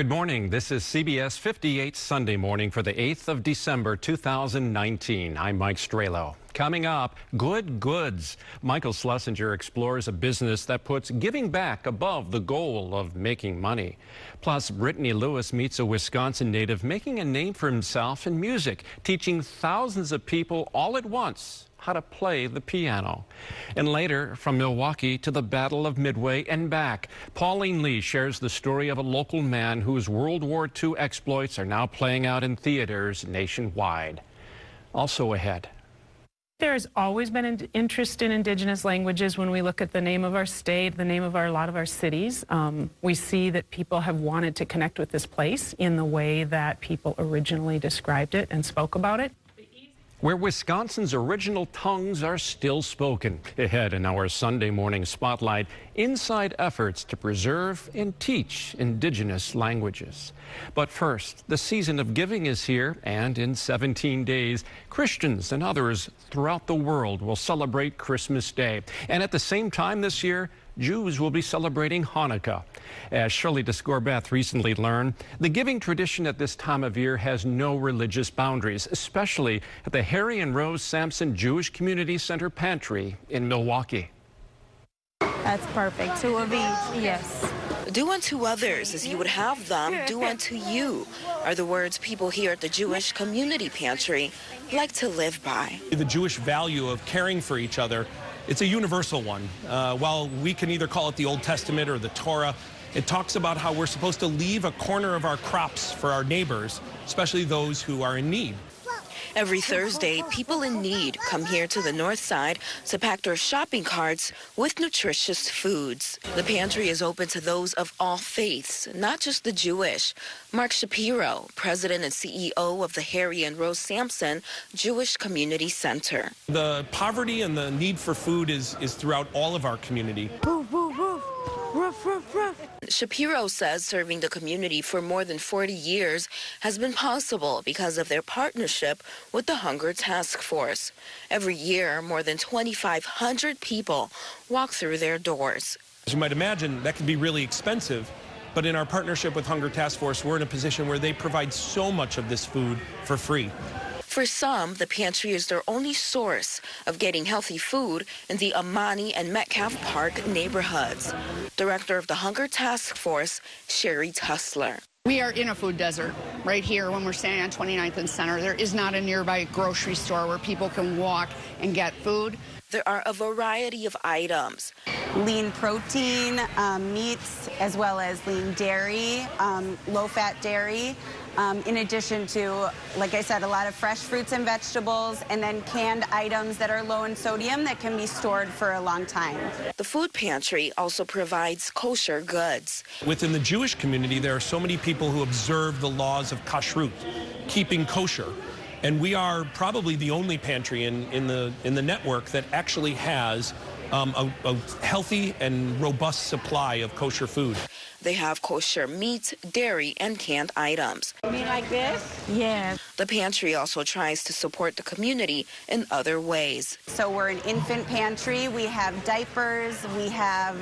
Good morning. This is CBS 58 Sunday Morning for the 8th of December 2019. I'm Mike Strelo. Coming up, Good Goods. Michael Schlesinger explores a business that puts giving back above the goal of making money. Plus, Brittany Lewis meets a Wisconsin native making a name for himself in music, teaching thousands of people all at once how to play the piano. And later, from Milwaukee to the Battle of Midway and back, Pauline Lee shares the story of a local man whose World War II exploits are now playing out in theaters nationwide. Also ahead. There's always been an interest in indigenous languages. When we look at the name of our state, the name of a lot of our cities, we see that people have wanted to connect with this place in the way that people originally described it and spoke about it. Where Wisconsin's original tongues are still spoken. Ahead in our Sunday morning spotlight, inside efforts to preserve and teach indigenous languages. But first, the season of giving is here, and in 17 days, Christians and others throughout the world will celebrate Christmas Day. And at the same time this year, Jews will be celebrating Hanukkah. As Shirley Descorbeth recently learned, the giving tradition at this time of year has no religious boundaries, especially at the Harry and Rose Sampson Jewish Community Center Pantry in Milwaukee. That's perfect. 2 of each, yes. Do unto others as you would have them do unto you are the words people here at the Jewish Community Pantry like to live by. The Jewish value of caring for each other, it's a universal one. While we can either call it the Old Testament or the Torah, it talks about how we're supposed to leave a corner of our crops for our neighbors, especially those who are in need. Every Thursday, people in need come here to the north side to pack their shopping carts with nutritious foods. The pantry is open to those of all faiths, not just the Jewish. Mark Shapiro, president and CEO of the Harry and Rose Sampson Jewish Community Center. The poverty and the need for food is throughout all of our community. Woof, woof, woof. Ruff, ruff, ruff. Shapiro says serving the community for more than 40 years has been possible because of their partnership with the Hunger Task Force. Every year, more than 2,500 people walk through their doors. As you might imagine, that can be really expensive, but in our partnership with Hunger Task Force, we're in a position where they provide so much of this food for free. For some, the pantry is their only source of getting healthy food in the Amani and Metcalf Park neighborhoods. Director of the Hunger Task Force, Sherry Tussler. We are in a food desert right here when we're standing on 29th and Center. There is not a nearby grocery store where people can walk and get food. There are a variety of items. Lean protein, meats, as well as lean dairy, low-fat dairy, in addition to, like I said, a lot of fresh fruits and vegetables, and then canned items that are low in sodium that can be stored for a long time. The food pantry also provides kosher goods. Within the Jewish community, there are so many people who observe the laws of kashrut, keeping kosher. And we are probably the only pantry in the network that actually has a healthy and robust supply of kosher food. They have kosher meat, dairy, and canned items. You mean like this? Yes. The pantry also tries to support the community in other ways. So we're an infant pantry. We have diapers. We have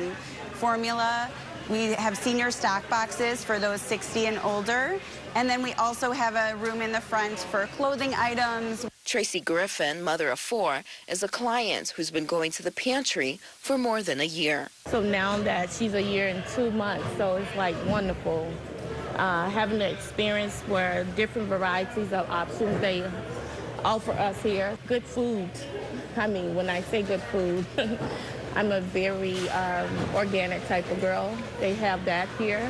formula. We have senior stock boxes for those 60 and older. And then we also have a room in the front for clothing items. Tracy Griffin, mother of 4, is a client who's been going to the pantry for more than a year. So now that she's a year and 2 months, so it's like wonderful having the experience where different varieties of options they offer us here. Good food. I mean, when I say good food, I'm a very organic type of girl. They have that here.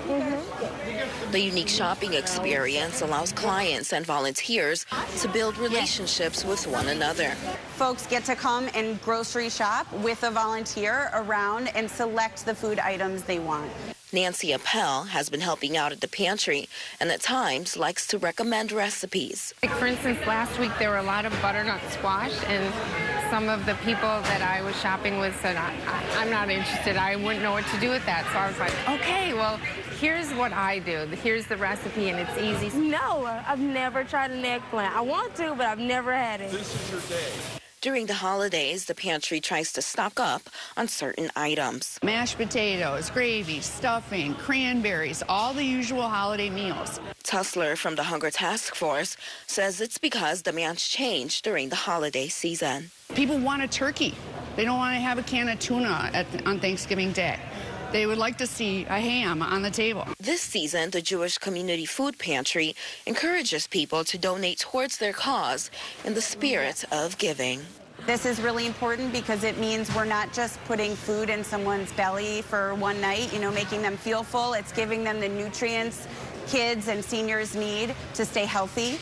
The unique shopping experience allows clients and volunteers to build relationships with one another. Folks get to come and grocery shop with a volunteer around and select the food items they want. Nancy Appel has been helping out at the pantry and at times likes to recommend recipes. Like for instance, last week there were a lot of butternut squash, and some of the people that I was shopping with said, I'm not interested. I wouldn't know what to do with that. So I was like, okay, well, here's what I do. Here's the recipe, and it's easy. No, I've never tried an eggplant. I want to, but I've never had it. This is your day. During the holidays, the pantry tries to stock up on certain items. Mashed potatoes, gravy, stuffing, cranberries, all the usual holiday meals. Tussler from the Hunger Task Force says it's because demands change during the holiday season. People want a turkey. They don't want to have a can of tuna on Thanksgiving Day. They would like to see a ham on the table. This season, the Jewish Community Food Pantry encourages people to donate towards their cause in the spirit of giving. This is really important because it means we're not just putting food in someone's belly for one night, making them feel full. It's giving them the nutrients kids and seniors need to stay healthy.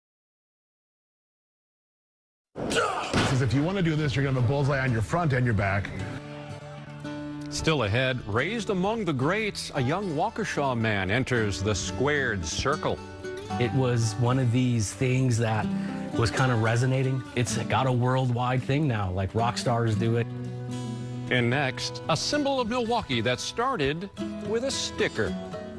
Because if you want to do this, you're going to have a bullseye on your front and your back. Still ahead, raised among the greats, a young Waukesha man enters the squared circle. It was one of these things that was kind of resonating. It's got a worldwide thing now, like rock stars do it. And next, a symbol of Milwaukee that started with a sticker.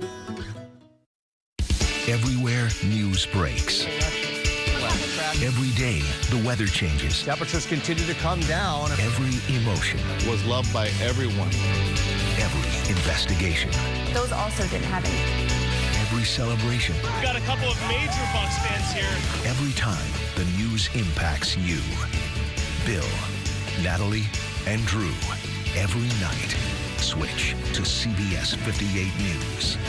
Everywhere news breaks. Every day, the weather changes. Temperatures continue to come down. Every emotion was loved by everyone. Every investigation. Those also didn't have any. Every celebration. We've got a couple of major Bucks fans here. Every time the news impacts you. Bill, Natalie, and Drew. Every night, switch to CBS 58 News.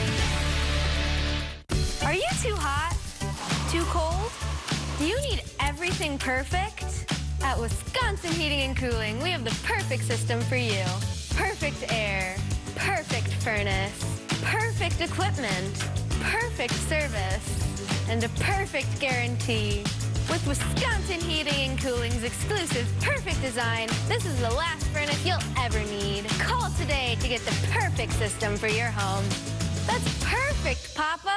Are you too hot? Too cold? Do you need everything perfect? At Wisconsin Heating and Cooling, we have the perfect system for you. Perfect air, perfect furnace, perfect equipment, perfect service, and a perfect guarantee. With Wisconsin Heating and Cooling's exclusive perfect design, this is the last furnace you'll ever need. Call today to get the perfect system for your home. That's perfect, Papa.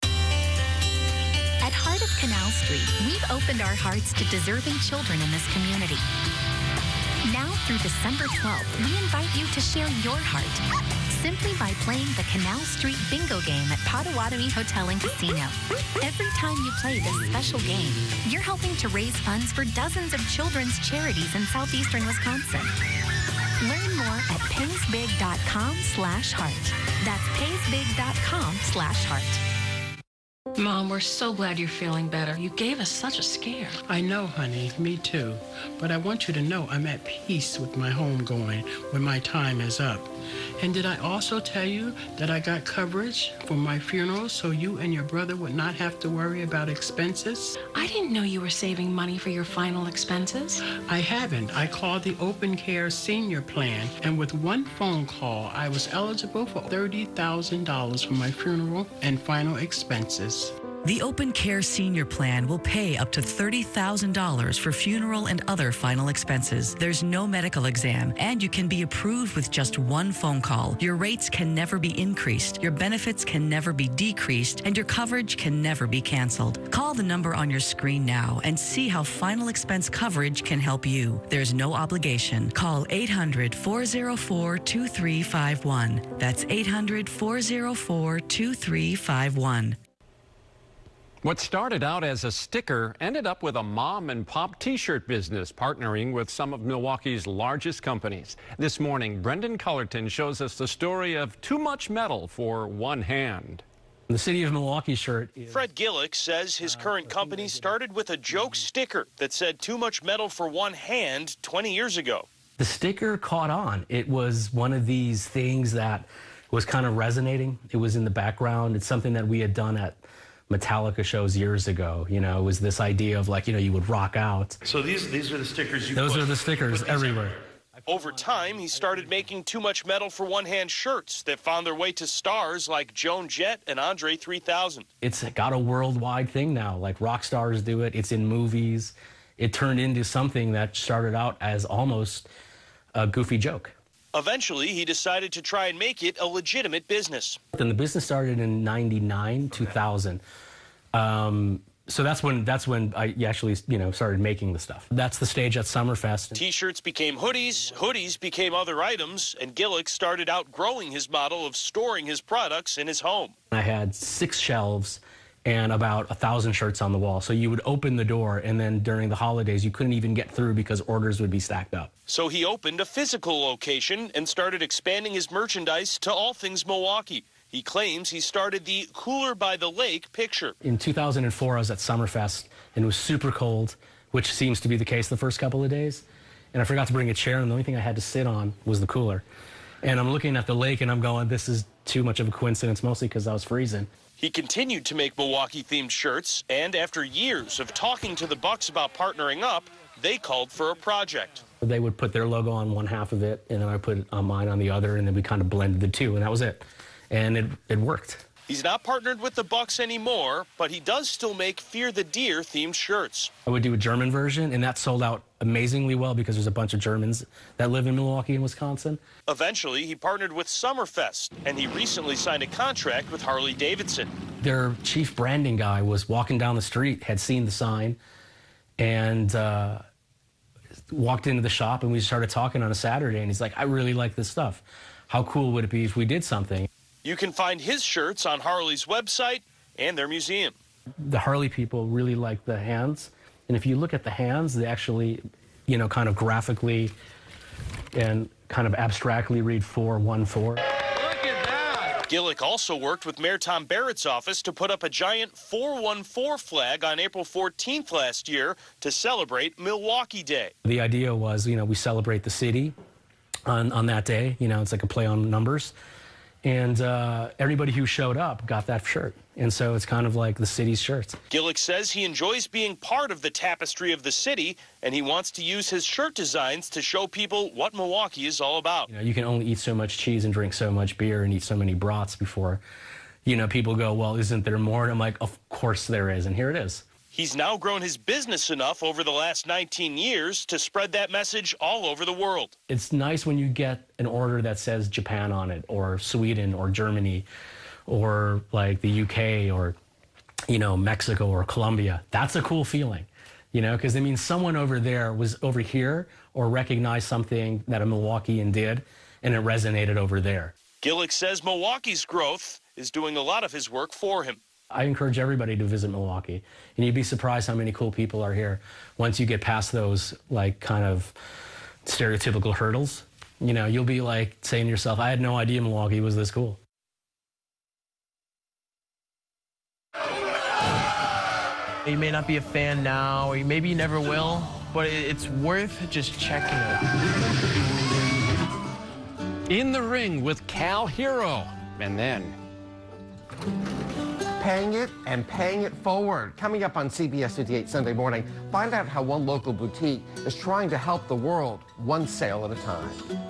At Heart of Canal Street, we've opened our hearts to deserving children in this community. Now through December 12th, we invite you to share your heart simply by playing the Canal Street Bingo game at Potawatomi Hotel and Casino. Every time you play this special game, you're helping to raise funds for dozens of children's charities in southeastern Wisconsin. Learn more at paysbig.com/heart. That's paysbig.com/heart. Mom, we're so glad you're feeling better. You gave us such a scare. I know, honey. Me too. But I want you to know I'm at peace with my homegoing when my time is up. And did I also tell you that I got coverage for my funeral so you and your brother would not have to worry about expenses? I didn't know you were saving money for your final expenses. I haven't. I called the Open Care Senior Plan, and with one phone call, I was eligible for $30,000 for my funeral and final expenses. The Open Care Senior Plan will pay up to $30,000 for funeral and other final expenses. There's no medical exam, and you can be approved with just one phone call. Your rates can never be increased, your benefits can never be decreased, and your coverage can never be canceled. Call the number on your screen now and see how final expense coverage can help you. There's no obligation. Call 800-404-2351. That's 800-404-2351. What started out as a sticker ended up with a mom and pop t-shirt business partnering with some of Milwaukee's largest companies. This morning, Brendan Cullerton shows us the story of too much metal for one hand. The City of Milwaukee shirt is... Fred Gillick says his current company started with a joke sticker that said too much metal for one hand 20 years ago. The sticker caught on. It was one of these things that was kind of resonating. It was in the background. It's something that we had done at Metallica shows years ago. You know, it was this idea of like, you would rock out. So these are the stickers you Those are the stickers everywhere. Over time, he started making too much metal for one hand shirts that found their way to stars like Joan Jett and Andre 3000. It's got a worldwide thing now, like rock stars do it. It's in movies. It turned into something that started out as almost a goofy joke. Eventually, he decided to try and make it a legitimate business. Then the business started in 99, 2000. So that's when I actually, started making the stuff. That's the stage at Summerfest. T-shirts became hoodies, hoodies became other items, and Gillick started outgrowing his model of storing his products in his home. I had 6 shelves and about 1,000 shirts on the wall. So you would open the door, and then during the holidays, you couldn't even get through because orders would be stacked up. So he opened a physical location and started expanding his merchandise to all things Milwaukee. He claims he started the Cooler by the Lake picture. In 2004, I was at Summerfest, and it was super cold, which seems to be the case the first couple of days. And I forgot to bring a chair, and the only thing I had to sit on was the cooler. And I'm looking at the lake, and I'm going, this is too much of a coincidence, mostly because I was freezing. He continued to make Milwaukee-themed shirts, and after years of talking to the Bucks about partnering up, they called for a project. They would put their logo on one half of it, and then I put mine on the other, and then we kind of blended the two, and that was it. And it worked. He's not partnered with the Bucks anymore, but he does still make Fear the Deer themed shirts. I would do a German version, and that sold out amazingly well because there's a bunch of Germans that live in Milwaukee and Wisconsin. Eventually, he partnered with Summerfest, and he recently signed a contract with Harley-Davidson. Their chief branding guy was walking down the street, had seen the sign, and walked into the shop, and we started talking on a Saturday, and he's like, I really like this stuff. How cool would it be if we did something? You can find his shirts on Harley's website and their museum. The Harley people really like the hands. And if you look at the hands, they actually, you know, kind of graphically and kind of abstractly read 414. Look at that! Gillick also worked with Mayor Tom Barrett's office to put up a giant 414 flag on April 14th last year to celebrate Milwaukee Day. The idea was, you know, we celebrate the city on that day. You know, it's like a play on numbers. And everybody who showed up got that shirt. And so it's kind of like the city's shirts. Gillick says he enjoys being part of the tapestry of the city, and he wants to use his shirt designs to show people what Milwaukee is all about. You know, you can only eat so much cheese and drink so much beer and eat so many brats before, you know, people go, well, isn't there more? And I'm like, of course there is, and here it is. He's now grown his business enough over the last 19 years to spread that message all over the world. It's nice when you get an order that says Japan on it, or Sweden, or Germany, or like the UK, or, you know, Mexico, or Colombia. That's a cool feeling, you know, because it means someone over there was over here or recognized something that a Milwaukeean did, and it resonated over there. Gillick says Milwaukee's growth is doing a lot of his work for him. I encourage everybody to visit Milwaukee, and you'd be surprised how many cool people are here once you get past those, like, kind of stereotypical hurdles. You know, you'll be like saying to yourself, I had no idea Milwaukee was this cool. You may not be a fan now, or maybe you never will, but it's worth just checking it. In the Ring with Cal Hero, and then Paying it and paying it forward. Coming up on CBS 58 Sunday morning, find out how one local boutique is trying to help the world, one sale at a time.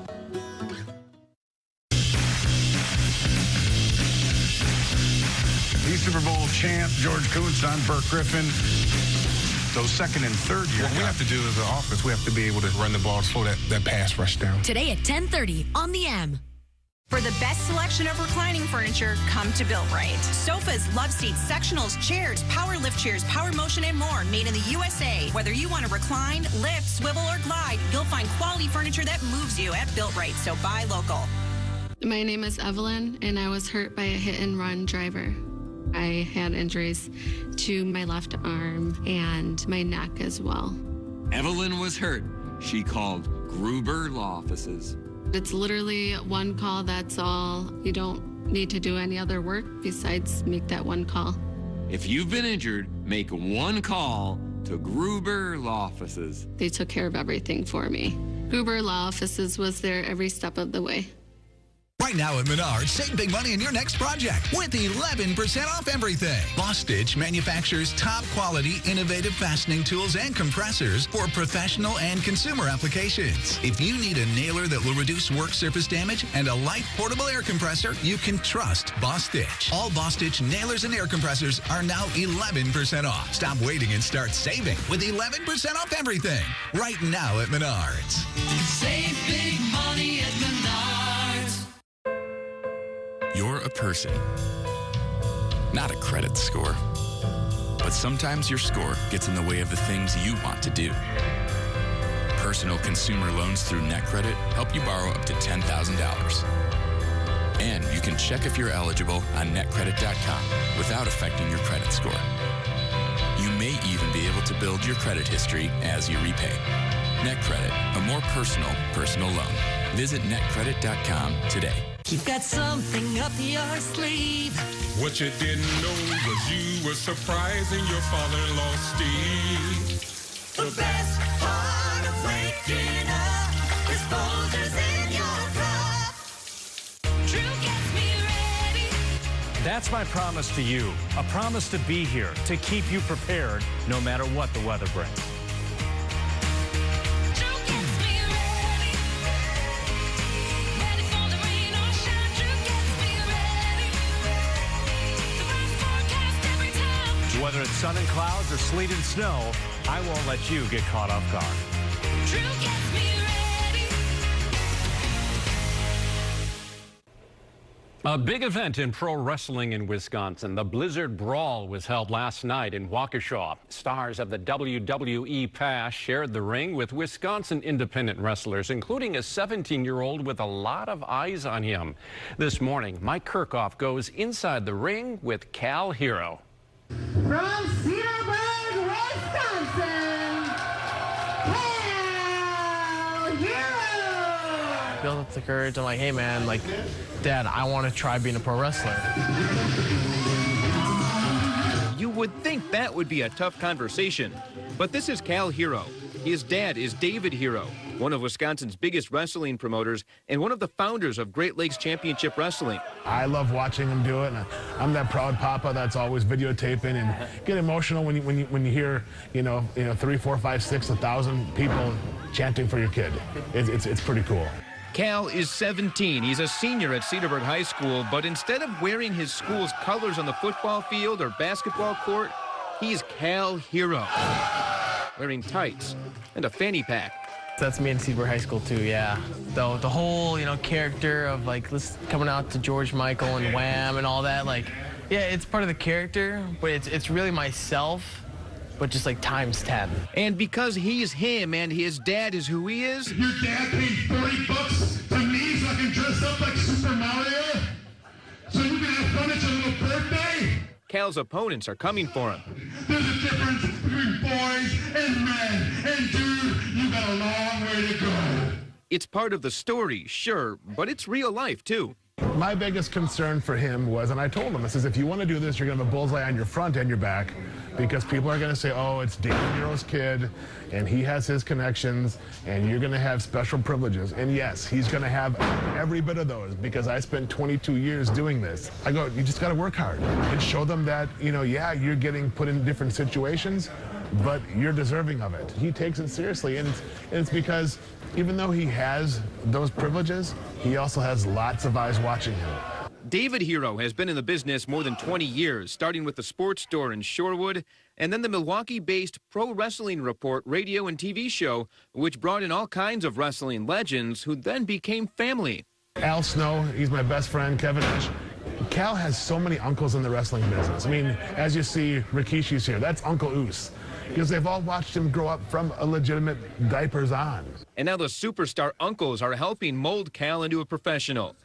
The Super Bowl champ, George Kuntz, on Burke Griffin. Those second and third year. What we have to do as an offense, we have to be able to run the ball, slow that pass rush down. Today at 10:30 on the M. For the best selection of reclining furniture, come to Built-Right. Sofas, love seats, sectionals, chairs, power lift chairs, power motion, and more made in the USA. Whether you want to recline, lift, swivel, or glide, you'll find quality furniture that moves you at Built-Right, so buy local. My name is Evelyn, and I was hurt by a hit-and-run driver. I had injuries to my left arm and my neck as well. Evelyn was hurt. She called Gruber Law Offices. It's literally one call, that's all. You don't need to do any other work besides make that one call. If you've been injured, make one call to Gruber Law Offices. They took care of everything for me. Gruber Law Offices was there every step of the way. Right now at Menards, save big money in your next project with 11% off everything. Boss Stitch manufactures top quality, innovative fastening tools and compressors for professional and consumer applications. If you need a nailer that will reduce work surface damage and a light portable air compressor, you can trust Boss Stitch. All Boss Stitch nailers and air compressors are now 11% off. Stop waiting and start saving with 11% off everything. Right now at Menards. Save big money at Menards. You're a person, not a credit score. But sometimes your score gets in the way of the things you want to do. Personal consumer loans through NetCredit help you borrow up to $10,000. And you can check if you're eligible on netcredit.com without affecting your credit score. You may even be able to build your credit history as you repay. NetCredit, a more personal loan. Visit netcredit.com today. You've got something up your sleeve. What you didn't know was you were surprising your father-in-law, Steve. The best part of waking up is Folgers in your cup. Drew gets me ready. That's my promise to you. A promise to be here, to keep you prepared no matter what the weather brings. Whether it's sun and clouds or sleet and snow, I won't let you get caught off guard. Drew gets me ready. A big event in pro wrestling in Wisconsin. The Blizzard Brawl was held last night in Waukesha. Stars of the WWE past shared the ring with Wisconsin independent wrestlers, including a 17-year-old with a lot of eyes on him. This morning, Mike Kirkhoff goes inside the ring with Cal Hero. From Cedarburg, Wisconsin, Cal Hero. Build up the courage. I'm like, hey man, like, Dad, I want to try being a pro wrestler. You would think that would be a tough conversation, but this is Cal Hero. His dad is David Hero, one of Wisconsin's biggest wrestling promoters and one of the founders of Great Lakes Championship Wrestling. I love watching him do it, and I'm that proud papa that's always videotaping and get emotional when you hear, you know 3, 4, 5, 6, 1,000 people chanting for your kid. It's pretty cool. Cal is 17. He's a senior at Cedarburg High School, but instead of wearing his school's colors on the football field or basketball court, he's Cal Hero, wearing tights and a fanny pack. That's me in Cedarburg High School too, yeah. The whole, character of like coming out to George Michael and Wham and all that, like, yeah, it's part of the character, but it's really myself, but just like times 10. And because he's him and his dad is who he is. Your dad paid $40 to me so I can dress up like Super Mario? So you can have fun at your little birthday? Cal's opponents are coming for him. There's a difference between boys and men. And dude, you got a long way to go. It's part of the story, sure, but it's real life too. My biggest concern for him was, and I told him, I says, if you want to do this, you're going to have a bullseye on your front and your back, because people are going to say, oh, it's David Hero's kid, and he has his connections, and you're going to have special privileges. And yes, he's going to have every bit of those, because I spent 22 years doing this. I go, you just got to work hard and show them that, yeah, you're getting put in different situations, but you're deserving of it. He takes it seriously, and it's because even though he has those privileges, he also has lots of eyes watching him. David Hero has been in the business more than 20 years, starting with the sports store in Shorewood, and then the Milwaukee-based Pro Wrestling Report radio and TV show, which brought in all kinds of wrestling legends who then became family. Al Snow, he's my best friend, Kevin Nash. Cal has so many uncles in the wrestling business. I mean, as you see, Rikishi's here. That's Uncle Oos, because they've all watched him grow up from a legitimate diapers on. And now the superstar uncles are helping mold Cal into a professional.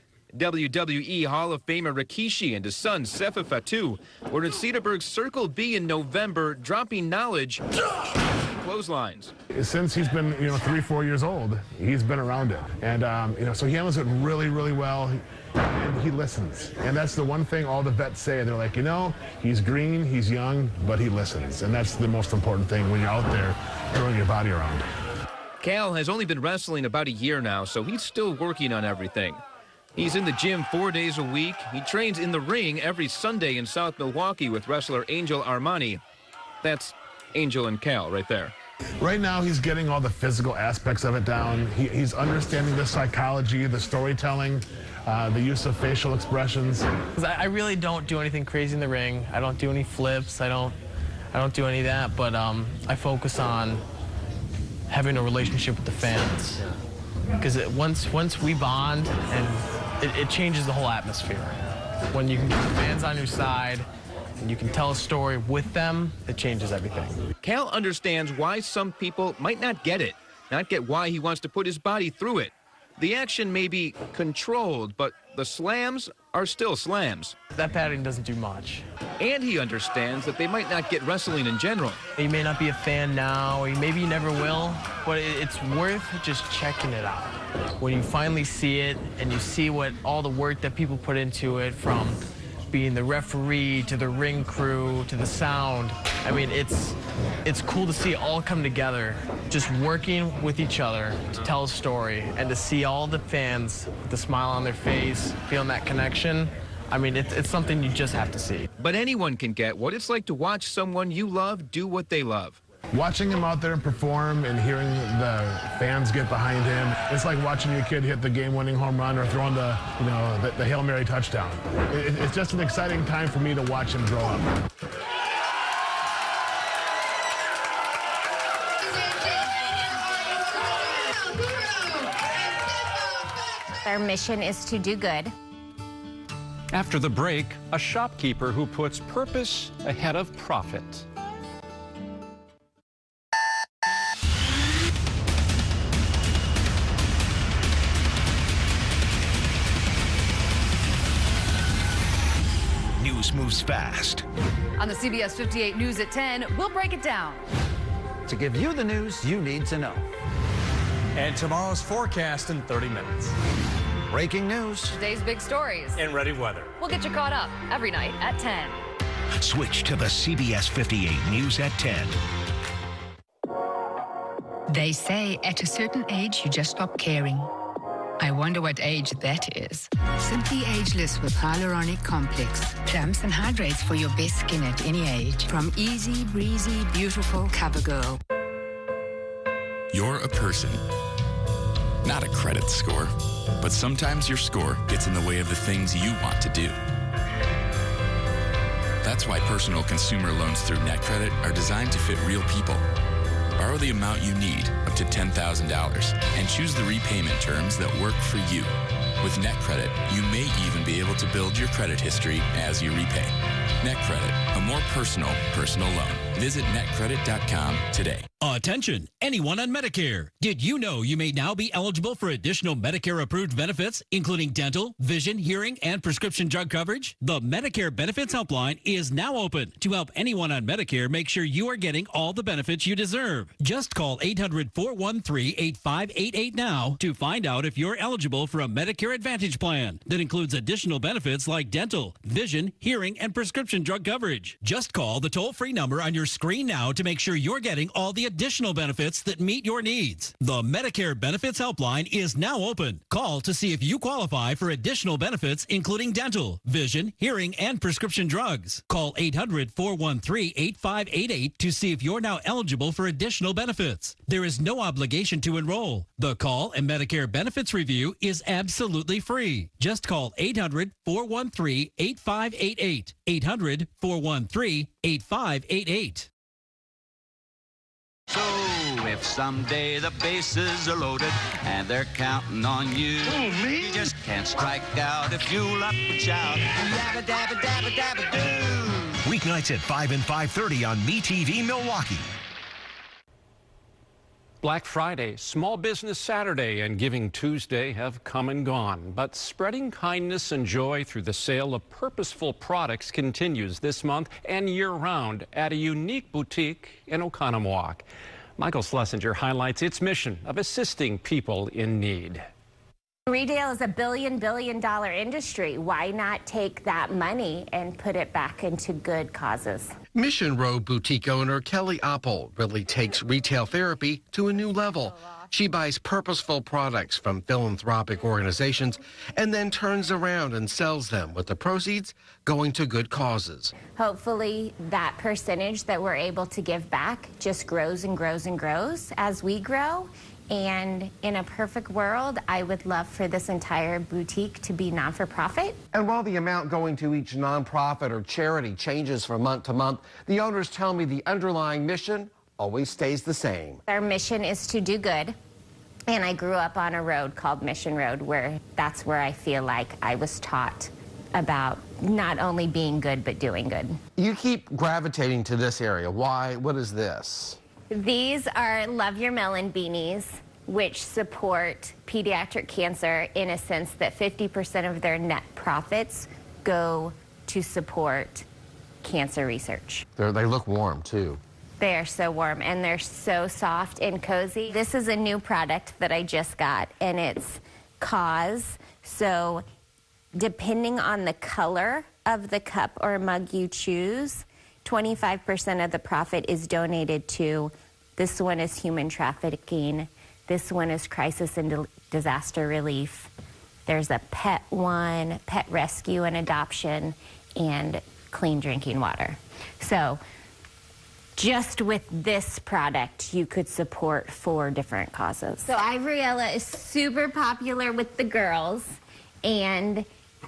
WWE Hall of Famer Rikishi and his son Sefa Fatu were in Cedarburg's Circle B in November, dropping knowledge clotheslines. Since he's been 3, 4 years old, he's been around it, and so he handles it really, really well. And he listens, and that's the one thing all the vets say. They're like, he's green, he's young, but he listens, and that's the most important thing when you're out there throwing your body around. Cal has only been wrestling about a year now, so he's still working on everything. He's in the gym 4 days a week. He trains in the ring every Sunday in South Milwaukee with wrestler Angel Armani. That's Angel and Cal right there. Right now, he's getting all the physical aspects of it down. He's understanding the psychology, the storytelling, the use of facial expressions. I really don't do anything crazy in the ring. I don't do any flips. I don't do any of that. But I focus on having a relationship with the fans, because once we bond, and it changes the whole atmosphere. When you can get the fans on your side and you can tell a story with them, it changes everything. Cal understands why some people might not get it, not get why he wants to put his body through it. The action may be controlled, but the slams are still slams. That padding doesn't do much. And he understands that they might not get wrestling in general. You may not be a fan now, or maybe you never will, but it's worth just checking it out. When you finally see it and you see what all the work that people put into it, from being the referee to the ring crew to the sound, I mean, it's cool to see it all come together, just working with each other to tell a story, and to see all the fans with the smile on their face, feeling that connection. I mean, it's something you just have to see. But anyone can get what it's like to watch someone you love do what they love. Watching him out there and perform and hearing the fans get behind him, it's like watching your kid hit the game-winning home run or throwing the Hail Mary touchdown. It's just an exciting time for me to watch him grow up. Our mission is to do good. After the break, a shopkeeper who puts purpose ahead of profit. News moves fast. On the CBS 58 News at 10, we'll break it down To give you the news you need to know. And tomorrow's forecast in 30 minutes. Breaking news. Today's big stories. And ready weather. We'll get you caught up every night at 10. Switch to the CBS 58 News at 10. They say at a certain age you just stop caring. I wonder what age that is. Simply ageless with hyaluronic complex. Plumps and hydrates for your best skin at any age. From easy, breezy, beautiful CoverGirl. You're a person, not a credit score. But sometimes your score gets in the way of the things you want to do. That's why personal consumer loans through NetCredit are designed to fit real people. Borrow the amount you need, up to $10,000, and choose the repayment terms that work for you. With NetCredit, you may even be able to build your credit history as you repay. NetCredit, a more personal loan. Visit netcredit.com today. Attention, anyone on Medicare. Did you know you may now be eligible for additional Medicare-approved benefits, including dental, vision, hearing, and prescription drug coverage? The Medicare Benefits Helpline is now open to help anyone on Medicare make sure you are getting all the benefits you deserve. Just call 800-413-8588 now to find out if you're eligible for a Medicare Advantage plan that includes additional benefits like dental, vision, hearing, and prescription drug coverage. Just call the toll-free number on your screen now to make sure you're getting all the additional benefits that meet your needs. The Medicare Benefits Helpline is now open. Call to see if you qualify for additional benefits, including dental, vision, hearing, and prescription drugs. Call 800-413-8588 to see if you're now eligible for additional benefits. There is no obligation to enroll. The call and Medicare benefits review is absolutely free. Just call 800-413-8588. 800-413-8588. So if someday the bases are loaded and they're counting on you, you just can't strike out if you up and shout. Yabba dabba dabba dabba doo. Weeknights at 5 and 5:30 on MeTV Milwaukee. Black Friday, Small Business Saturday, and Giving Tuesday have come and gone. But spreading kindness and joy through the sale of purposeful products continues this month and year-round at a unique boutique in Oconomowoc. Michael Schlesinger highlights its mission of assisting people in need. Retail is a billion dollar industry. Why not take that money and put it back into good causes? Mission Row boutique owner Kelly Oppel really takes retail therapy to a new level. She buys purposeful products from philanthropic organizations and then turns around and sells them, with the proceeds going to good causes. Hopefully that percentage that we're able to give back just grows and grows and grows as we grow. And in a perfect world, I would love for this entire boutique to be non-for-profit. And while the amount going to each nonprofit or charity changes from month to month, the owners tell me the underlying mission always stays the same. Our mission is to do good. And I grew up on a road called Mission Road, where that's where I feel like I was taught about not only being good, but doing good. You keep gravitating to this area. Why? What is this? These are Love Your Melon beanies, which support pediatric cancer in a sense that 50% of their net profits go to support cancer research. They look warm, too. They are so warm, and they're so soft and cozy. This is a new product that I just got, and it's Cause. So depending on the color of the cup or mug you choose, 25% of the profit is donated to, this one is human trafficking, this one is crisis and disaster relief. There's a pet one, pet rescue and adoption, and clean drinking water. So just with this product, you could support 4 different causes. So Ivoriella is super popular with the girls, and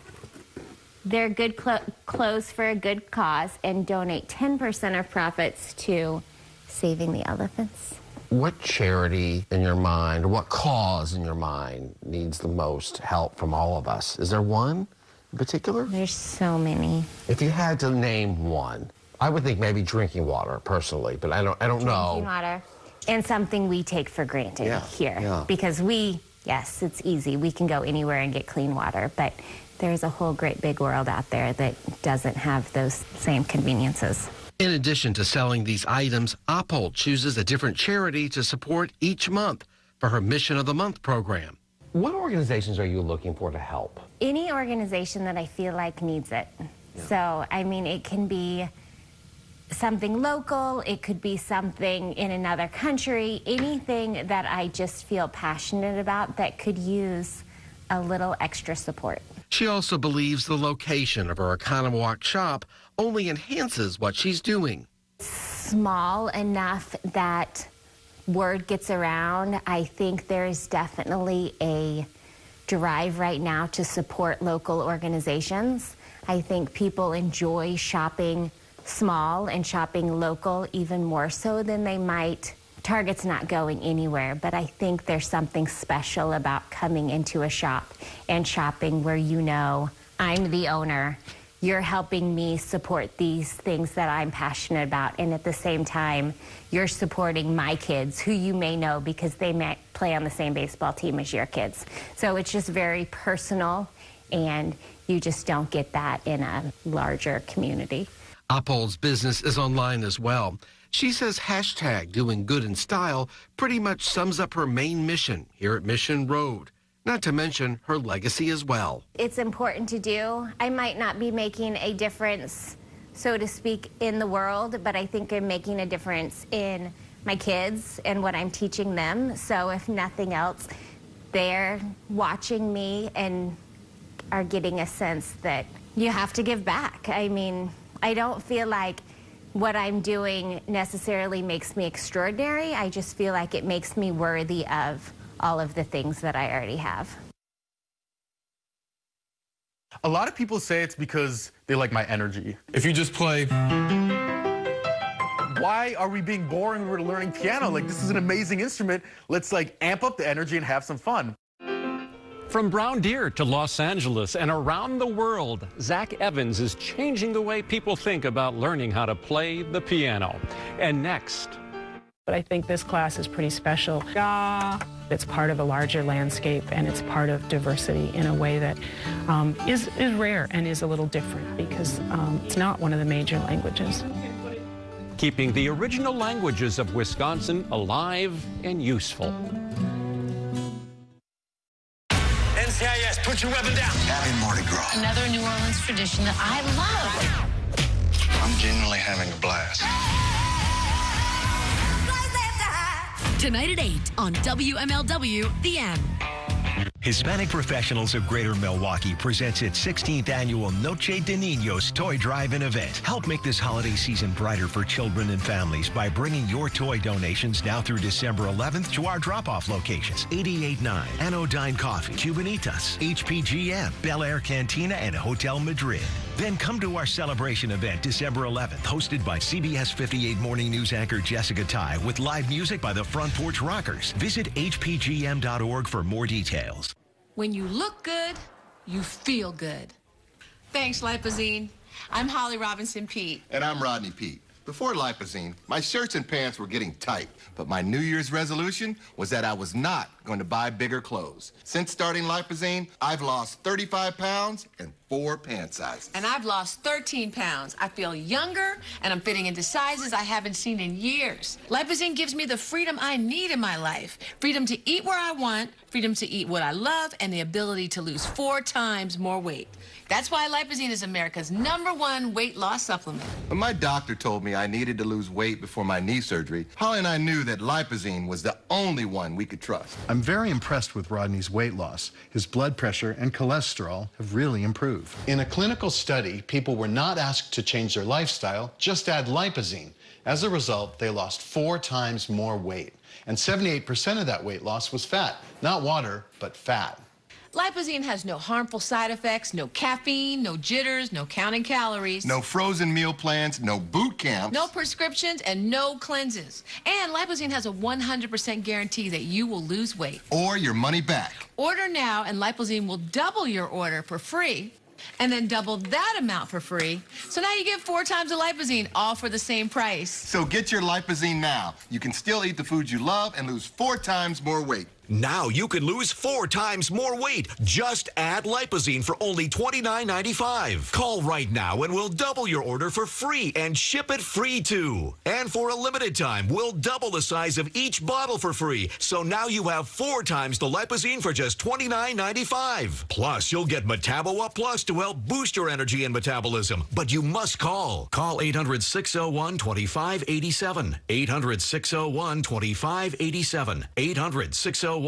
they're good clothes for a good cause, and donate 10% of profits to saving the elephants. What charity in your mind, or what cause in your mind needs the most help from all of us? Is there one in particular? There's so many. If you had to name one, I would think maybe drinking water, personally, but I don't know. Drinking water, and something we take for granted here. Yeah. Because yes, it's easy. We can go anywhere and get clean water, but there's a whole great big world out there that doesn't have those same conveniences. In addition to selling these items, Oppold chooses a different charity to support each month for her Mission of the Month program. What organizations are you looking for to help? Any organization that I feel like needs it. Yeah. So, I mean, it can be something local, it could be something in another country, anything that I just feel passionate about that could use a little extra support. She also believes the location of her Oconomowoc shop only enhances what she's doing. Small enough that word gets around. I think there's definitely a drive right now to support local organizations. I think people enjoy shopping small and shopping local even more so than they might. Target's not going anywhere, but I think there's something special about coming into a shop and shopping where you know I'm the owner. You're helping me support these things that I'm passionate about, and at the same time, you're supporting my kids, who you may know because they may play on the same baseball team as your kids. So it's just very personal, and you just don't get that in a larger community. Oppold's business is online as well. She says hashtag doing good in style pretty much sums up her main mission here at Mission Road, not to mention her legacy as well. It's important to do. I might not be making a difference, so to speak, in the world, but I think I'm making a difference in my kids and what I'm teaching them. So if nothing else, they're watching me and are getting a sense that you have to give back. I mean, I don't feel like what I'm doing necessarily makes me extraordinary. I just feel like it makes me worthy of all of the things that I already have. A lot of people say it's because they like my energy. If you just play, why are we being boring when we're learning piano? Like, this is an amazing instrument. Let's like amp up the energy and have some fun. From Brown Deer to Los Angeles and around the world, Zach Evans is changing the way people think about learning how to play the piano. And next. But I think this class is pretty special. It's part of a larger landscape, and it's part of diversity in a way that is rare and is a little different because it's not one of the major languages. Keeping the original languages of Wisconsin alive and useful. NCIS, put your weapon down. Happy Mardi Gras. Another New Orleans tradition that I love. I'm genuinely having a blast. Tonight at 8 on WMLW The M. Hispanic Professionals of Greater Milwaukee presents its 16th annual Noche de Niños Toy Drive-In event. Help make this holiday season brighter for children and families by bringing your toy donations now through December 11th to our drop-off locations: 88.9, Anodyne Coffee, Cubanitas, HPGM, Bel Air Cantina, and Hotel Madrid. Then come to our celebration event December 11th, hosted by CBS 58 Morning News anchor Jessica Ty, with live music by the Front Porch Rockers. Visit hpgm.org for more details. When you look good, you feel good. Thanks, Lipozine. I'm Holly Robinson Pete. And I'm Rodney Pete. Before Lipozene, my shirts and pants were getting tight, but my New Year's resolution was that I was not going to buy bigger clothes. Since starting Lipozene, I've lost 35 pounds and 4 pant sizes. And I've lost 13 pounds. I feel younger, and I'm fitting into sizes I haven't seen in years. Lipozene gives me the freedom I need in my life. Freedom to eat where I want, freedom to eat what I love, and the ability to lose 4 times more weight. That's why Lipozene is America's #1 weight loss supplement. When my doctor told me I needed to lose weight before my knee surgery, Holly and I knew that Lipozene was the only one we could trust. I'm very impressed with Rodney's weight loss. His blood pressure and cholesterol have really improved. In a clinical study, people were not asked to change their lifestyle, just add Lipozene. As a result, they lost 4 times more weight. And 78% of that weight loss was fat. Not water, but fat. Lipozene has no harmful side effects, no caffeine, no jitters, no counting calories. No frozen meal plans, no boot camps. No prescriptions, and no cleanses. And Lipozene has a 100% guarantee that you will lose weight. Or your money back. Order now, and Lipozene will double your order for free, and then double that amount for free. So now you get 4 times the Lipozene, all for the same price. So get your Lipozene now. You can still eat the foods you love and lose 4 times more weight. Now you can lose 4 times more weight. Just add Lipozene for only $29.95. Call right now and we'll double your order for free and ship it free too. And for a limited time, we'll double the size of each bottle for free. So now you have 4 times the Lipozene for just $29.95. Plus, you'll get Metabo Up Plus to help boost your energy and metabolism. But you must call. Call 800-601-2587. 800-601-2587. 800-601-2587.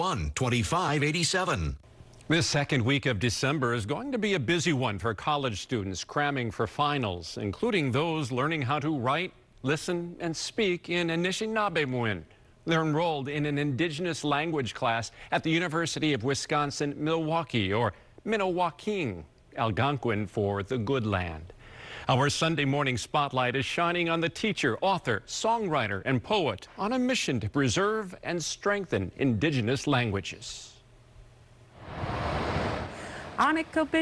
This second week of December is going to be a busy one for college students cramming for finals, including those learning how to write, listen, and speak in Anishinaabe. They're enrolled in an indigenous language class at the University of Wisconsin-Milwaukee, or Minnewaking, Algonquin for the good land. Our Sunday morning spotlight is shining on the teacher, author, songwriter, and poet on a mission to preserve and strengthen indigenous languages. On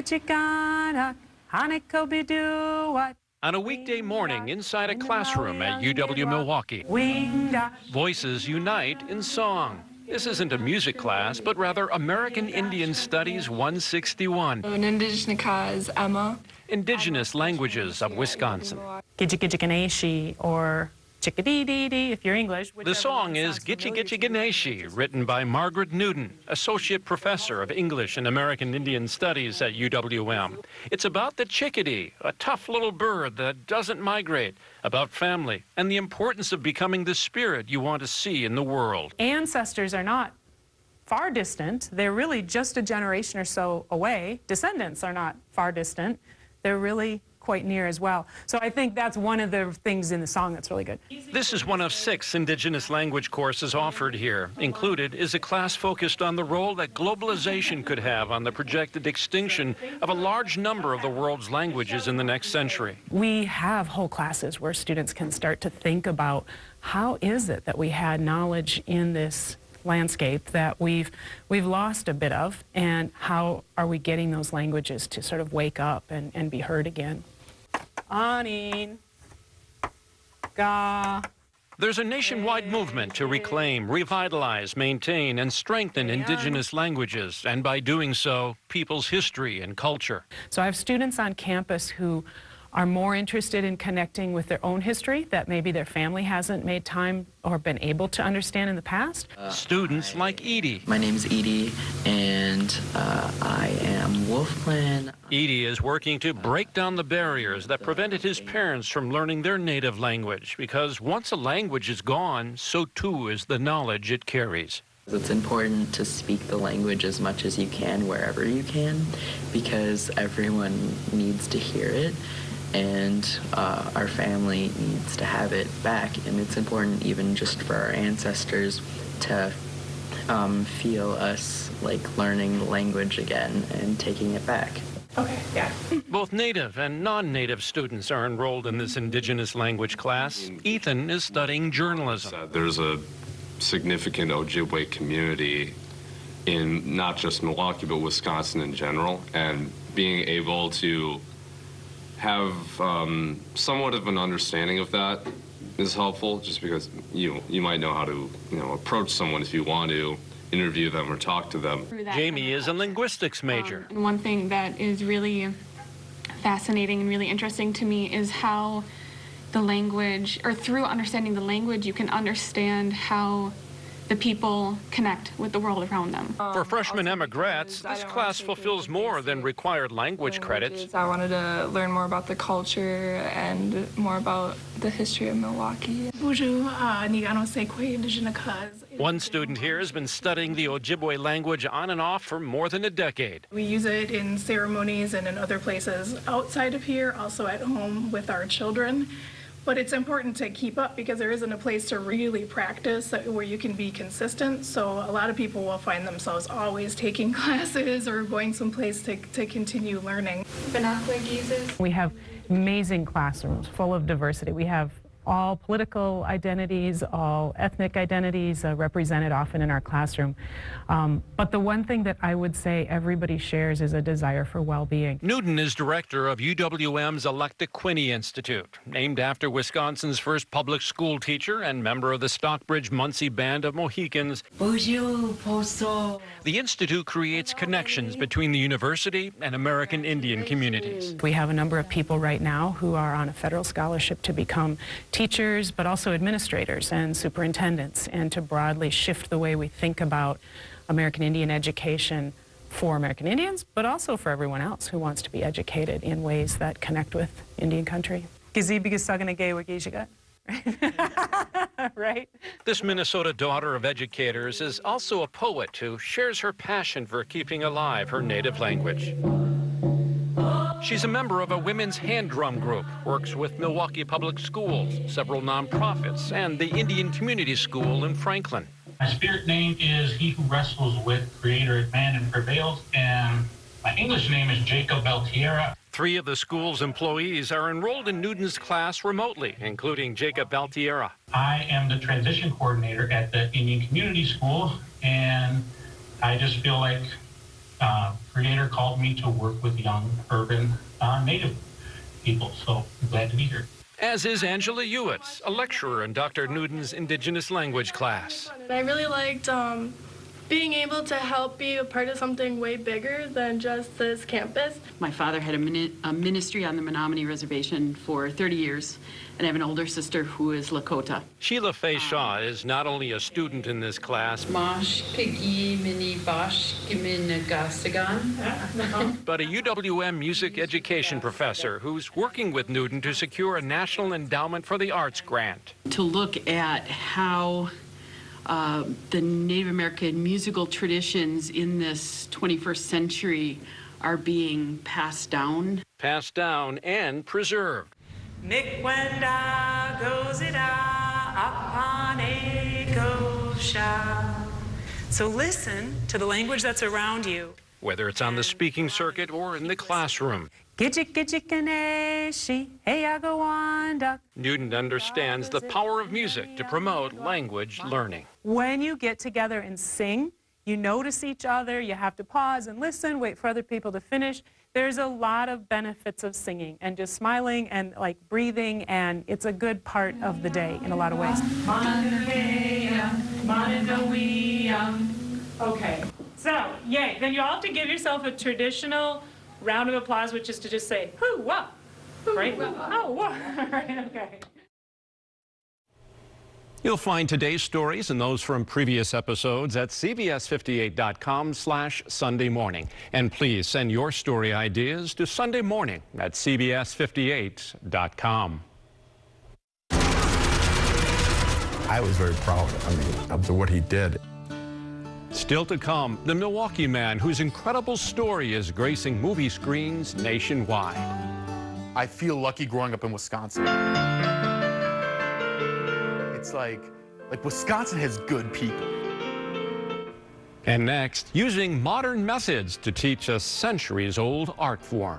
a weekday morning inside a classroom at UW-Milwaukee, voices unite in song. This isn't a music class, but rather American Indian Studies 161. An indigenous cause, Emma. Indigenous languages of Wisconsin. Gitchigitchiganeshi or Chickadee-dee-dee if you're English. The song is Gitchigitchiganeshi, written by Margaret Newton, Associate Professor of English and American Indian Studies at UWM. It's about the chickadee, a tough little bird that doesn't migrate, about family, and the importance of becoming the spirit you want to see in the world. Ancestors are not far distant. They're really just a generation or so away. Descendants are not far distant. They're really quite near as well. So I think that's one of the things in the song that's really good. This is one of 6 indigenous language courses offered here. Included is a class focused on the role that globalization could have on the projected extinction of a large number of the world's languages in the next century. We have whole classes where students can start to think about how is it that we had knowledge in this landscape that we've lost a bit of, and how are we getting those languages to sort of wake up and be heard again. Anin, ga. There's a nationwide movement to reclaim, revitalize, maintain, and strengthen indigenous languages, and by doing so, people's history and culture. So I have students on campus who are more interested in connecting with their own history that maybe their family hasn't made time or been able to understand in the past. Students like Edie. My name is Edie, and I am Wolfman. Edie is working to break down the barriers that prevented his parents from learning their native language, because once a language is gone, so too is the knowledge it carries. It's important to speak the language as much as you can, wherever you can, because everyone needs to hear it. And our family needs to have it back, and it's important even just for our ancestors to feel us like learning the language again and taking it back. Okay, yeah. Both native and non-native students are enrolled in this indigenous language class. Ethan is studying journalism. There's a significant Ojibwe community in not just Milwaukee, but Wisconsin in general, and being able to have somewhat of an understanding of that is helpful, just because you might know how to approach someone if you want to interview them or talk to them. Jamie is a linguistics major. And one thing that is really fascinating and really interesting to me is how the language, or through understanding the language, you can understand how the people connect with the world around them. For freshman Emma Gratz, this class fulfills more than required language credits. I wanted to learn more about the culture and more about the history of Milwaukee. One student here has been studying the Ojibwe language on and off for more than a decade. We use it in ceremonies and in other places outside of here, also at home with our children. But it's important to keep up because there isn't a place to really practice where you can be consistent. So a lot of people will find themselves always taking classes or going someplace to continue learning. We have amazing classrooms full of diversity. We have all political identities, all ethnic identities represented often in our classroom. But the one thing that I would say everybody shares is a desire for well-being. Newton is director of UWM's Electa Quinney Institute, named after Wisconsin's first public school teacher and member of the Stockbridge-Munsee Band of Mohicans. The Institute creates connections between the university and American Indian communities. We have a number of people right now who are on a federal scholarship to become teachers, but also administrators and superintendents, and to broadly shift the way we think about American Indian education for American Indians, but also for everyone else who wants to be educated in ways that connect with Indian country. Right? This Minnesota daughter of educators is also a poet who shares her passion for keeping alive her native language. She's a member of a women's hand drum group, works with Milwaukee Public Schools, several nonprofits, and the Indian Community School in Franklin. My spirit name is He Who Wrestles with Creator Man and Prevails, and my English name is Jacob Beltierra. 3 of the school's employees are enrolled in Newton's class remotely, including Jacob Beltierra. I am the transition coordinator at the Indian Community School, and I just feel like Creator called me to work with young urban Native people, so I'm glad to be here. As is Angela Ewitz, a lecturer in Dr. Newton's Indigenous Language class. I really liked being able to help be a part of something way bigger than just this campus. My father had a ministry on the Menominee Reservation for 30 years, and I have an older sister who is Lakota. Sheila Faye Shaw is not only a student in this class, but a UWM music education professor who's working with Newton to secure a National Endowment for the Arts grant. To look at how the Native American musical traditions in this 21st century are being passed down. Passed down and preserved. Mikwenda gozida apane gosha. So listen to the language that's around you. Whether it's on the speaking circuit or in the classroom. Newton understands the power of music to promote language learning. When you get together and sing, you notice each other, you have to pause and listen, wait for other people to finish. There's a lot of benefits of singing and just smiling and like breathing, and it's a good part of the day in a lot of ways. Okay, so yay, then you all have to give yourself a traditional round of applause, which is to just say, hoo-wah, right? Oh, wah, right, okay. You'll find today's stories and those from previous episodes at cbs58.com/Sunday morning. And please send your story ideas to Sunday morning at cbs58.com. I was very proud, of what he did. Still to come, the Milwaukee man whose incredible story is gracing movie screens nationwide. I feel lucky growing up in Wisconsin. It's like Wisconsin has good people. And next, using modern methods to teach a centuries-old art form.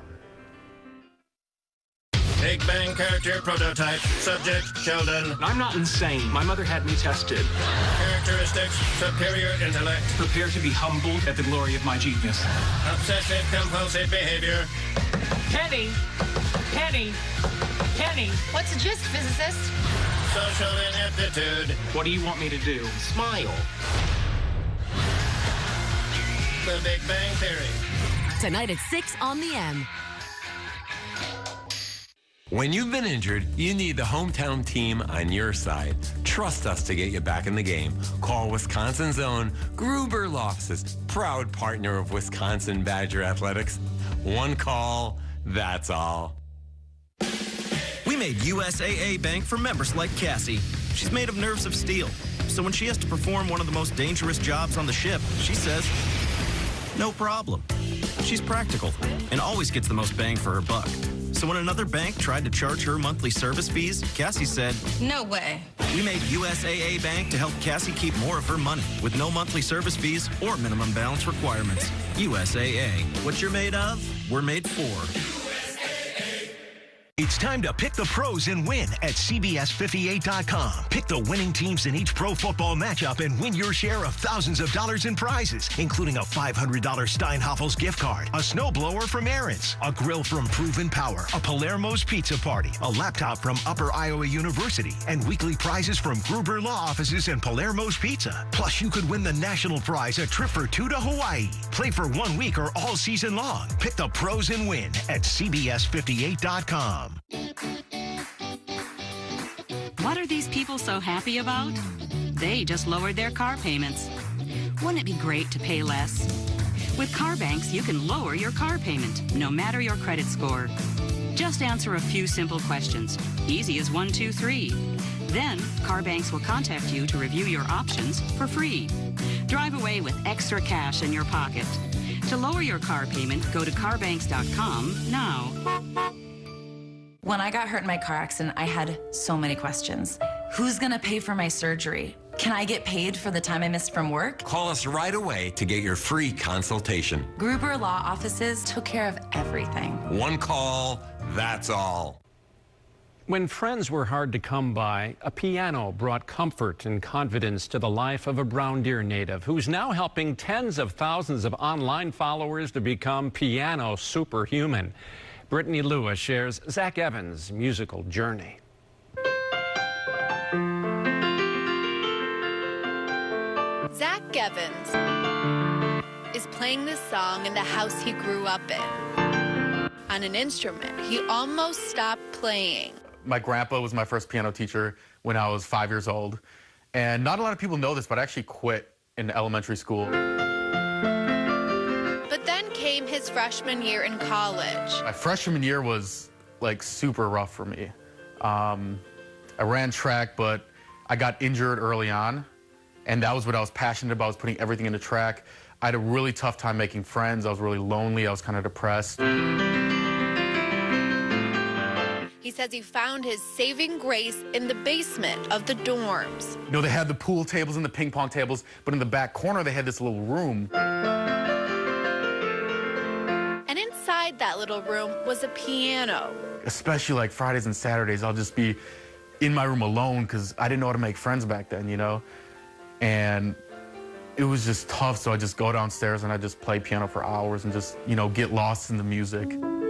Big Bang character prototype. Subject, Sheldon. I'm not insane. My mother had me tested. Characteristics, superior intellect. Prepare to be humbled at the glory of my genius. Obsessive compulsive behavior. Penny. What's the gist, physicist? social ineptitude. What do you want me to do? Smile. The Big Bang Theory. Tonight at 6 on the M. When you've been injured, you need the hometown team on your side. Trust us to get you back in the game. Call Wisconsin's own Gruber Law Offices, proud partner of Wisconsin Badger Athletics. One call, that's all. We made USAA Bank for members like Cassie. She's made of nerves of steel. So when she has to perform one of the most dangerous jobs on the ship, she says, no problem. She's practical and always gets the most bang for her buck. So when another bank tried to charge her monthly service fees, Cassie said, no way. We made USAA Bank to help Cassie keep more of her money with no monthly service fees or minimum balance requirements. USAA. What you're made of, we're made for. It's time to pick the pros and win at CBS58.com. Pick the winning teams in each pro football matchup and win your share of thousands of dollars in prizes, including a $500 Steinhoffels gift card, a snowblower from Aaron's, a grill from Proven Power, a Palermo's Pizza Party, a laptop from Upper Iowa University, and weekly prizes from Gruber Law Offices and Palermo's Pizza. Plus, you could win the national prize, a trip for 2 to Hawaii. Play for 1 week or all season long. Pick the pros and win at CBS58.com. What are these people so happy about? They just lowered their car payments. Wouldn't it be great to pay less? With CarBanks, you can lower your car payment, no matter your credit score. Just answer a few simple questions. Easy as 1, 2, 3. Then, CarBanks will contact you to review your options for free. Drive away with extra cash in your pocket. To lower your car payment, go to carbanks.com now. When I got hurt in my car accident, I had so many questions. Who's gonna pay for my surgery? Can I get paid for the time I missed from work? Call us right away to get your free consultation. Gruber Law Offices took care of everything. One call, that's all. When friends were hard to come by, a piano brought comfort and confidence to the life of a Brown Deer native who's now helping tens of thousands of online followers to become piano superhuman. Brittany Lewis shares Zach Evans' musical journey. Zach Evans is playing this song in the house he grew up in. On an instrument he almost stopped playing. My grandpa was my first piano teacher when I was 5 years old. And not a lot of people know this, but I actually quit in elementary school. But then came his freshman year in college. My freshman year was like super rough for me. I ran track, but I got injured early on. And that was what I was passionate about, was putting everything into track. I had a really tough time making friends. I was really lonely. I was kind of depressed. He says he found his saving grace in the basement of the dorms. You know, they had the pool tables and the ping pong tables, but in the back corner, they had this little room. And inside that little room was a piano. Especially like Fridays and Saturdays, I'll just be in my room alone because I didn't know how to make friends back then, you know? And it was just tough, so I just go downstairs and I just play piano for hours and just, you know, get lost in the music.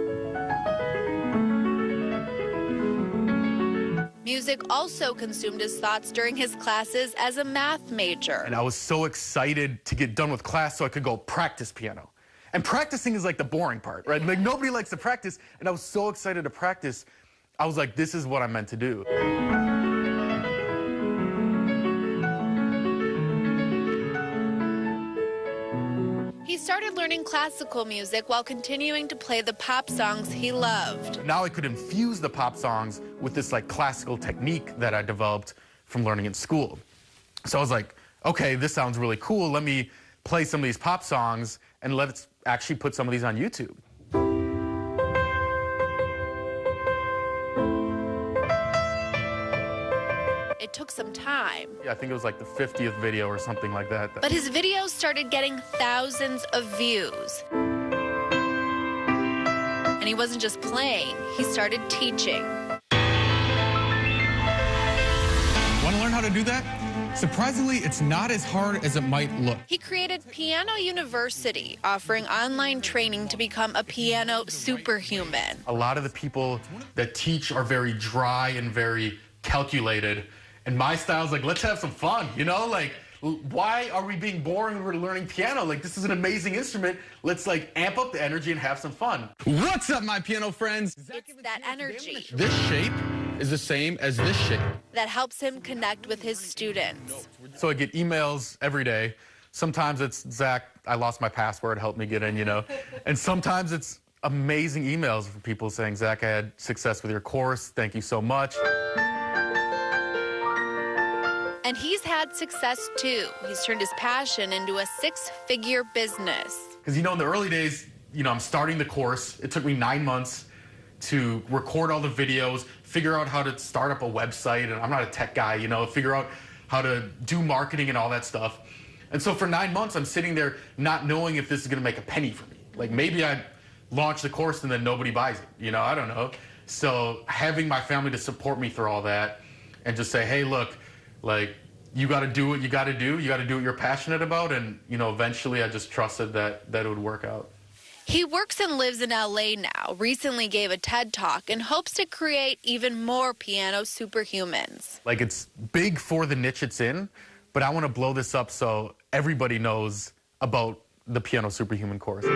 Music also consumed his thoughts during his classes as a math major. And I was so excited to get done with class so I could go practice piano. And practicing is like the boring part, right? Like nobody likes to practice, and I was so excited to practice. I was like, this is what I'm meant to do. He started learning classical music while continuing to play the pop songs he loved. Now I could infuse the pop songs with this like classical technique that I developed from learning in school. So I was like, okay, this sounds really cool. Let me play some of these pop songs and let's actually put some of these on YouTube. It took some time. Yeah, I think it was like the 50th video or something like that. But his videos started getting thousands of views. And he wasn't just playing, he started teaching. Want to learn how to do that? Surprisingly, it's not as hard as it might look. He created Piano University, offering online training to become a piano superhuman. A lot of the people that teach are very dry and very calculated. And my style's like, let's have some fun, you know? Like, why are we being boring when we're learning piano? Like, this is an amazing instrument. Let's like amp up the energy and have some fun. What's up, my piano friends? It's that energy This shape is the same as this shape. that helps him connect with his students. So I get emails every day. Sometimes it's, Zach, I lost my password, help me get in, you know? And sometimes it's amazing emails from people saying, Zach, I had success with your course. Thank you so much. And he's had success too. He's turned his passion into a 6-figure business. Because, you know, in the early days, you know, I'm starting the course. It took me 9 months to record all the videos, figure out how to start up a website. And I'm not a tech guy, you know, figure out how to do marketing and all that stuff. And so for 9 months, I'm sitting there not knowing if this is going to make a penny for me. Like, maybe I launch the course and then nobody buys it. You know, I don't know. So having my family to support me through all that and just say, hey, look, like, you got to do what you got to do. You got to do what you're passionate about. And, you know, eventually I just trusted that it would work out. He works and lives in LA now, recently gave a TED Talk, and hopes to create even more piano superhumans. Like, it's big for the niche it's in, but I want to blow this up so everybody knows about the Piano Superhuman course.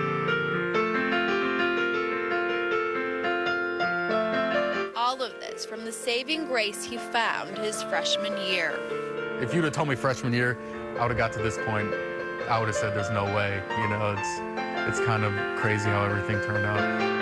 All of this from the saving grace he found his freshman year. If you'd have told me freshman year, I would have got to this point, I would have said there's no way. You know, it's kind of crazy how everything turned out.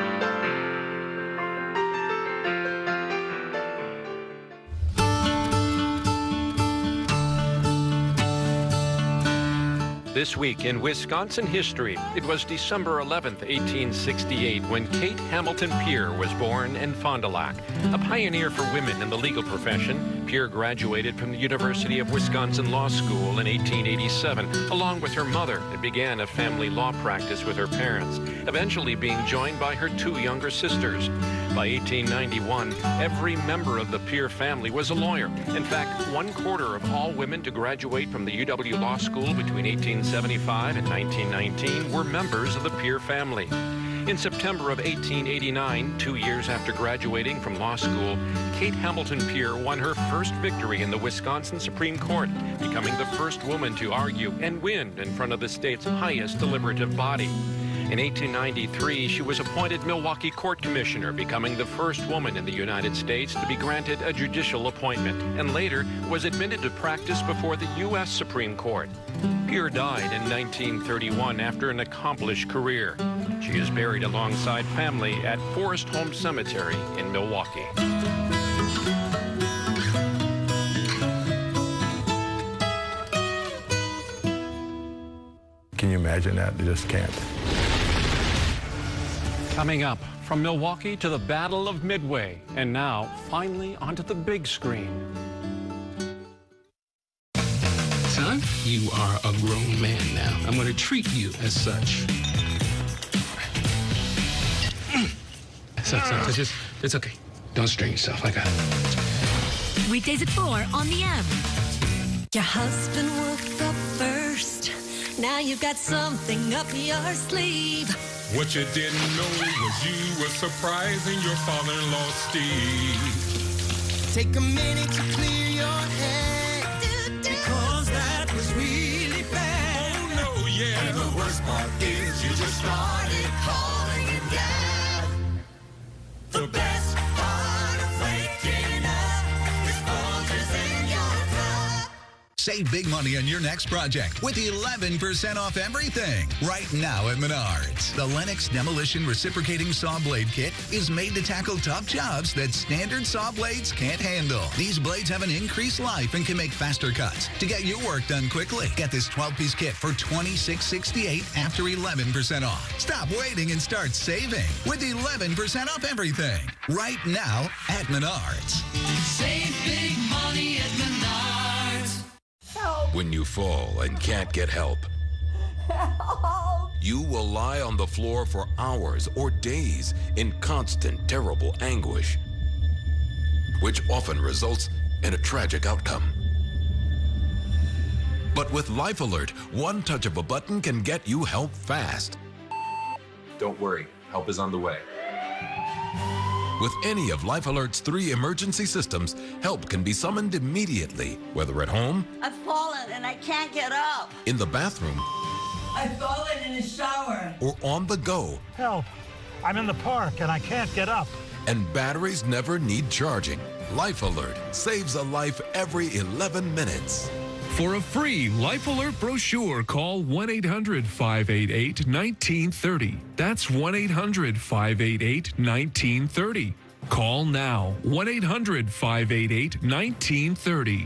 This week in Wisconsin history, it was December 11th, 1868, when Kate Hamilton Peer was born in Fond du Lac. A pioneer for women in the legal profession, Peer graduated from the University of Wisconsin Law School in 1887, along with her mother, and began a family law practice with her parents, eventually being joined by her 2 younger sisters. By 1891, every member of the Peer family was a lawyer. In fact, 1/4 of all women to graduate from the UW Law School between 1875 and 1919 were members of the Peer family. In September of 1889, 2 years after graduating from law school, Kate Hamilton Peer won her first victory in the Wisconsin Supreme Court, becoming the first woman to argue and win in front of the state's highest deliberative body. In 1893, she was appointed Milwaukee Court Commissioner, becoming the first woman in the United States to be granted a judicial appointment, and later was admitted to practice before the U.S. Supreme Court. Peer died in 1931 after an accomplished career. She is buried alongside family at Forest Home Cemetery in Milwaukee. Can you imagine that? You just can't. Coming up, from Milwaukee to the Battle of Midway, and now, finally, onto the big screen. Son, you are a grown man now. I'm going to treat you as such. It's okay. Don't strain yourself. I got it. Weekdays at 4 on the M. Your husband woke up first. Now you've got something up your sleeve. What you didn't know was you were surprising your father-in-law, Steve. Take a minute to clear your head, because that was really bad. Oh, no, yeah. And the worst part is you just started calling him Dad. The best part of waking up is Folgers in your cup. Save big money on your next project with 11% off everything right now at Menards. The Lennox Demolition Reciprocating Saw Blade Kit is made to tackle tough jobs that standard saw blades can't handle. These blades have an increased life and can make faster cuts. To get your work done quickly, get this 12-piece kit for $26.68 after 11% off. Stop waiting and start saving with 11% off everything right now at Menards. Save big money at Menards. When you fall and can't get help, you will lie on the floor for hours or days in constant, terrible anguish, which often results in a tragic outcome. But with Life Alert, one touch of a button can get you help fast. Don't worry, help is on the way. With any of Life Alert's 3 emergency systems, help can be summoned immediately, whether at home, I've fallen and I can't get up. in the bathroom, I've fallen in the shower. or on the go. Help! I'm in the park and I can't get up. And batteries never need charging. Life Alert saves a life every 11 minutes. For a free Life Alert brochure, call 1-800-588-1930. That's 1-800-588-1930. Call now. 1-800-588-1930.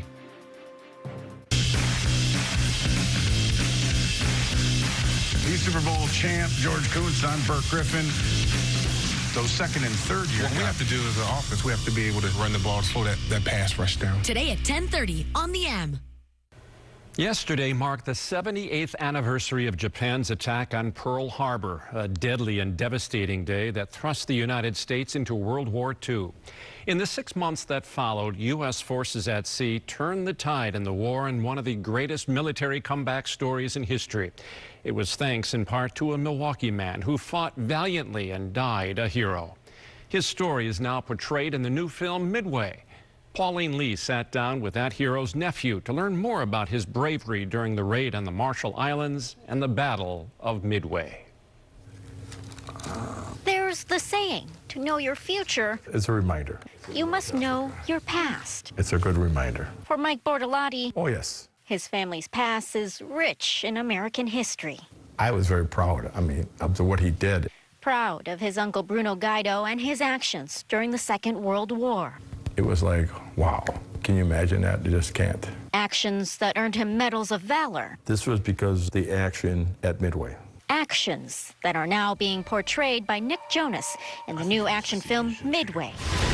New Super Bowl champ George Kuhn's son, Burke Griffin. Those second and third year. What we have to do as an offense, we have to be able to run the ball to slow that pass rush down. Today at 10:30 on the M. Yesterday marked the 78th anniversary of Japan's attack on Pearl Harbor, a deadly and devastating day that thrust the United States into World War II. In the 6 months that followed, U.S. forces at sea turned the tide in the war in one of the greatest military comeback stories in history. It was thanks in part to a Milwaukee man who fought valiantly and died a hero. His story is now portrayed in the new film Midway. Pauline Lee sat down with that hero's nephew to learn more about his bravery during the raid on the Marshall Islands and the Battle of Midway. There's the saying, to know your future, It's a reminder. you must know your past. It's a good reminder. For Mike Bortolotti, Oh, yes. his family's past is rich in American history. I was very proud, of what he did. Proud of his uncle Bruno Guido and his actions during the Second World War. It was like, wow. Can you imagine that? You just can't. Actions that earned him medals of valor. This was because of the action at Midway. Actions that are now being portrayed by Nick Jonas in the new action film Midway.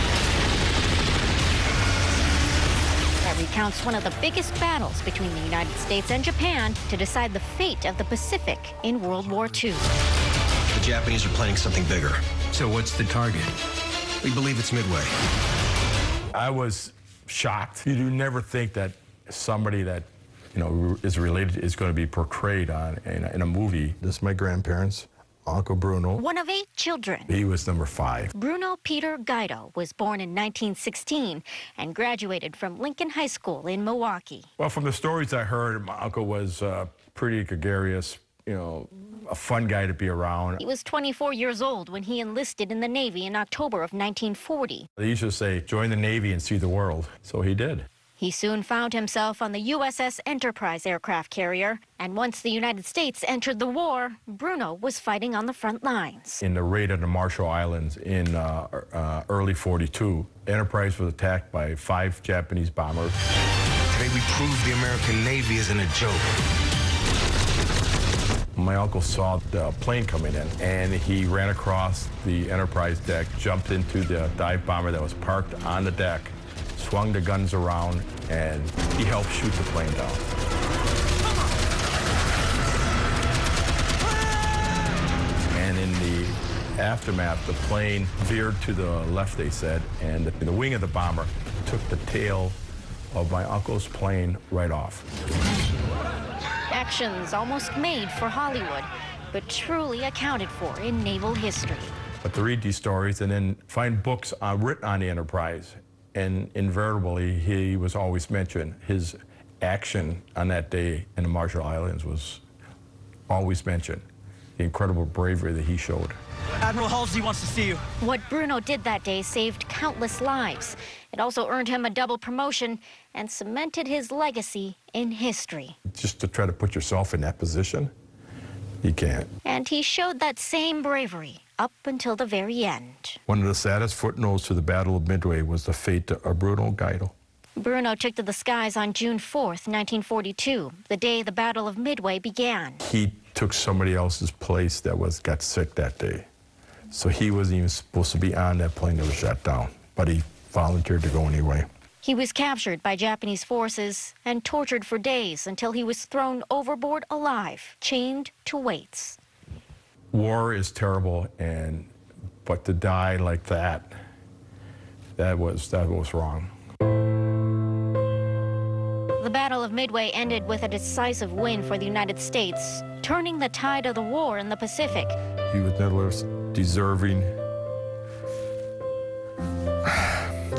That recounts one of the biggest battles between the United States and Japan to decide the fate of the Pacific in World War II. The Japanese are planning something bigger. So what's the target? We believe it's Midway. I was shocked. You do never think that somebody that, is related is going to be portrayed in a movie. This is my grandparents, Uncle Bruno. One of 8 children. He was number 5. Bruno Peter Guido was born in 1916 and graduated from Lincoln High School in Milwaukee. Well, from the stories I heard, my uncle was pretty gregarious, a fun guy to be around. He was 24 years old when he enlisted in the Navy in October of 1940. They used to say, join the Navy and see the world. So he did. He soon found himself on the USS Enterprise aircraft carrier, and once the United States entered the war, Bruno was fighting on the front lines. In the raid on the Marshall Islands in early '42, Enterprise was attacked by 5 Japanese bombers. Today we proved the American Navy isn't a joke. My uncle saw the plane coming in, and he ran across the Enterprise deck, jumped into the dive bomber that was parked on the deck, swung the guns around, and he helped shoot the plane down. And in the aftermath, the plane veered to the left, they said, and the wing of the bomber took the tail of my uncle's plane right off. Actions almost made for Hollywood, but truly accounted for in naval history. But to read these stories and then find books written on the Enterprise, and invariably he was always mentioned. His action on that day in the Marshall Islands was always mentioned. The incredible bravery that he showed. Admiral Halsey wants to see you. What Bruno did that day saved countless lives. It also earned him a double promotion and cemented his legacy in history. Just to try to put yourself in that position, you can't. And he showed that same bravery up until the very end. One of the saddest footnotes to the Battle of Midway was the fate of Bruno Guido. Bruno took to the skies on June 4th, 1942, the day the Battle of Midway began. He took somebody else's place that got sick that day. So he wasn't even supposed to be on that plane that was shot down, but he volunteered to go anyway. He was captured by Japanese forces and tortured for days until he was thrown overboard alive, chained to weights. War is terrible, but to die like that was wrong. The Battle of Midway ended with a decisive win for the United States, turning the tide of the war in the Pacific. He was nevertheless deserving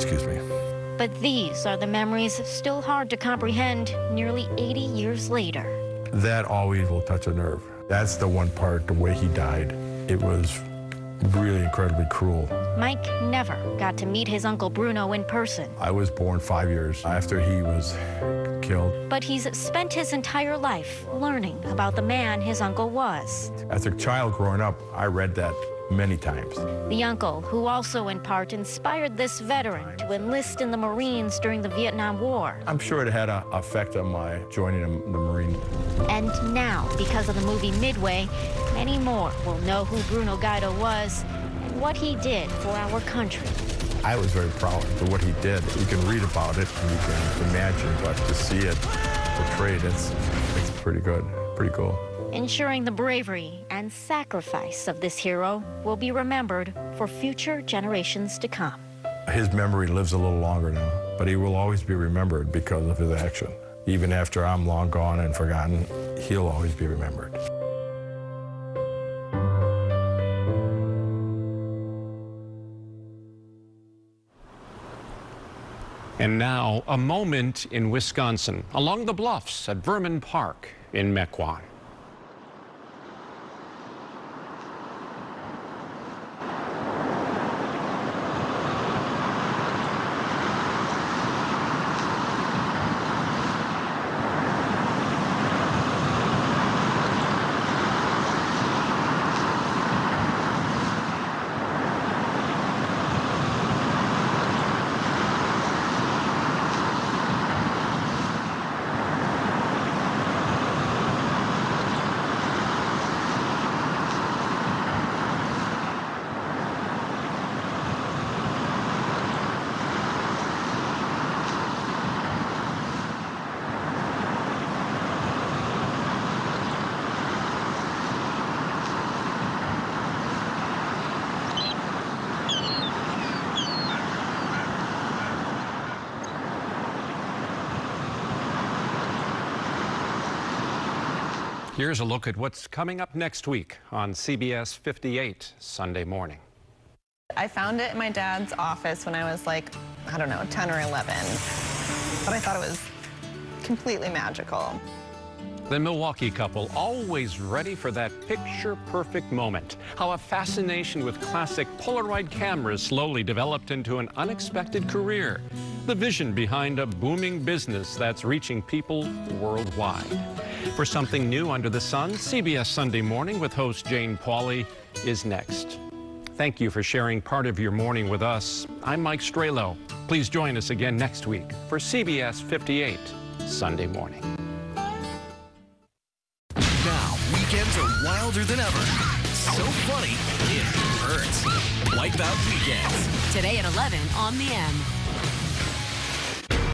Excuse me. But these are the memories still hard to comprehend nearly 80 years later. That always will touch a nerve. That's the one part, the way he died. It was really incredibly cruel. Mike never got to meet his Uncle Bruno in person. I was born 5 years after he was killed. But he's spent his entire life learning about the man his uncle was. As a child growing up, I read that many times. The uncle, who also in part inspired this veteran to enlist in the Marines during the Vietnam War. I'm sure it had an effect on my joining the Marine. And now, because of the movie Midway, many more will know who Bruno Guido was and what he did for our country. I was very proud of what he did. You can read about it and you can imagine, but to see it portrayed, it's pretty good, pretty cool. Ensuring the bravery and sacrifice of this hero will be remembered for future generations to come. His memory lives a little longer now, but he will always be remembered because of his action. Even after I'm long gone and forgotten, he'll always be remembered. And now, a moment in Wisconsin, along the bluffs at Vermin Park in Mequon. Here's a look at what's coming up next week on CBS 58 Sunday morning. I found it in my dad's office when I was like, I don't know, 10 or 11. But I thought it was completely magical. The Milwaukee couple, always ready for that picture-perfect moment. How a fascination with classic Polaroid cameras slowly developed into an unexpected career. The vision behind a booming business that's reaching people worldwide. For something new under the sun, CBS Sunday Morning with host Jane Pauley is next. Thank you for sharing part of your morning with us. I'm Mike Strelo. Please join us again next week for CBS 58 Sunday Morning. Now, weekends are wilder than ever. So funny, it hurts. Wipeout Weekends. Today at 11 on the M.